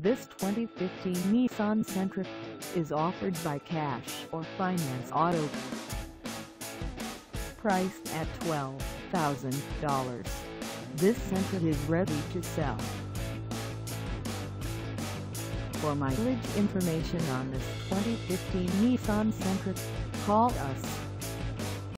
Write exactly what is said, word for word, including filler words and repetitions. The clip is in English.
This twenty fifteen Nissan Sentra is offered by Cash or Finance Auto. Priced at twelve thousand dollars, this Sentra is ready to sell. For mileage information on this twenty fifteen Nissan Sentra, call us